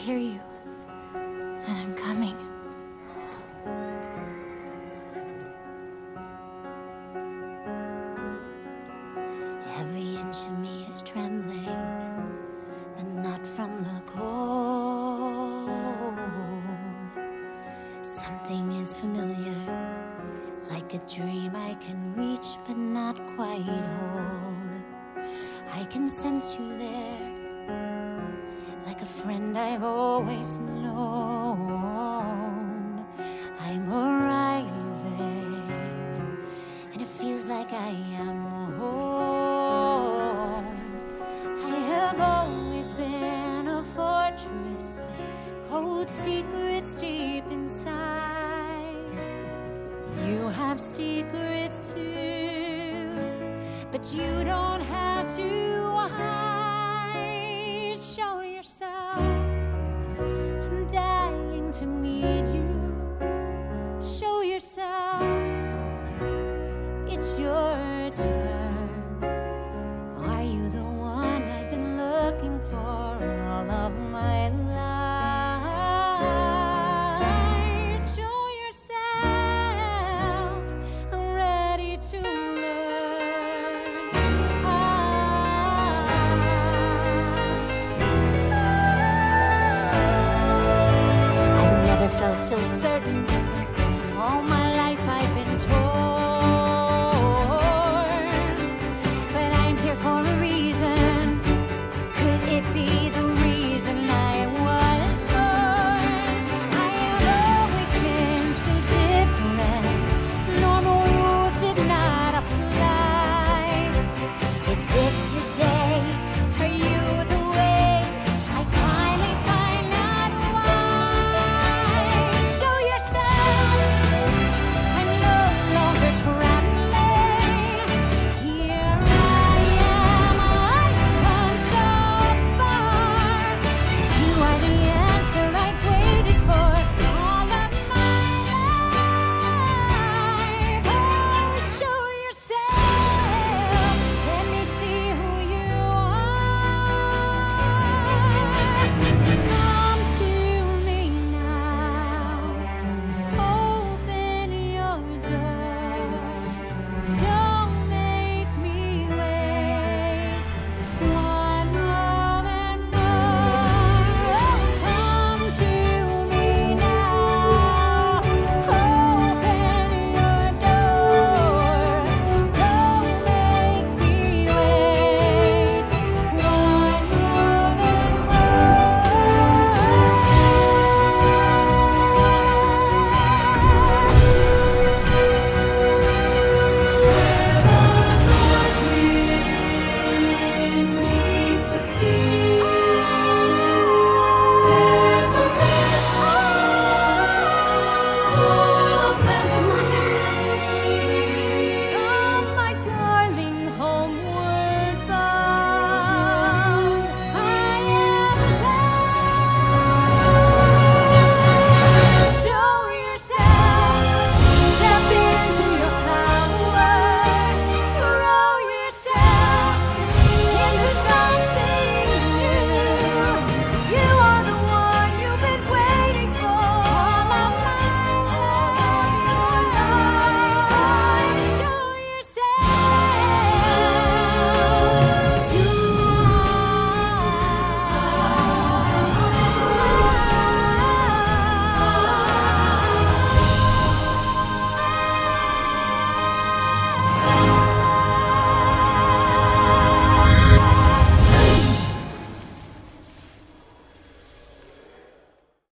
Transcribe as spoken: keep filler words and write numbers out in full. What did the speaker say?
hear you, and I'm coming. Every inch of me is trembling, but not from the cold. Something is familiar, like a dream I can reach but not quite hold. I can sense you there, like a friend I've always known. I'm arriving, and it feels like I am home. I have always been a fortress, cold secrets deep inside. You have secrets too, but you don't have to hide. Show yourself, I'm dying to meet you. Show yourself, it's your turn. Are you the one I've been looking for all of my life? Show yourself, I'm ready to learn. I've never felt so certain